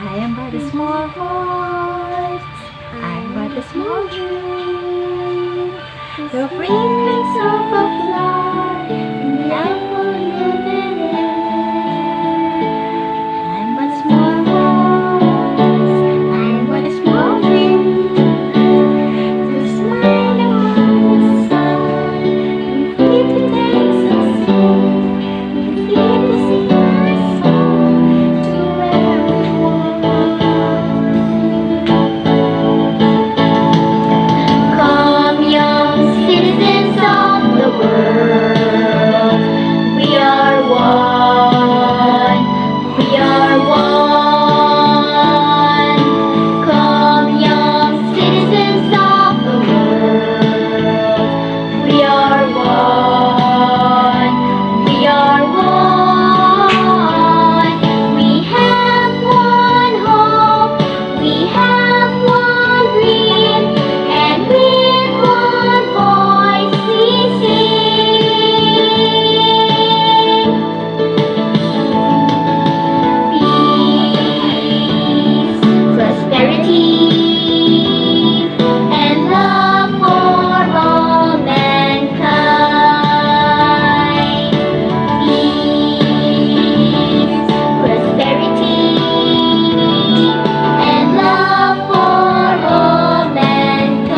I am but a small voice, I am but a small dream. The fragrance of a flower in the unpolluted air. I'm but a small voice, I'm but a small dream. The smile on the sun, we feel to take so soon. We feel to sing our song to everyone. Come, young citizens of the world, we are one, we are one. Come, young citizens of the world, we are one, we are one. We have one hope, we have one dream, and with one voice we sing. Peace, prosperity, and love for all mankind. Peace, prosperity, and love for all mankind.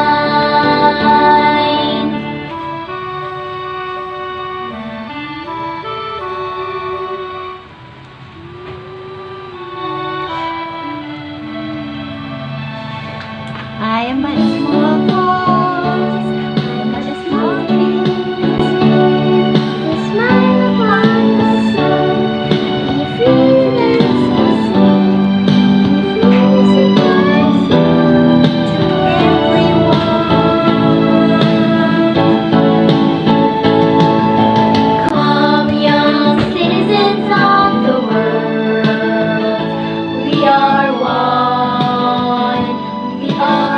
I am but a small voice, I am but a small dream. The smile upon the sun, and you feel it so soon. You feel to sing our song to everyone. Come, young citizens of the world, we are one, we are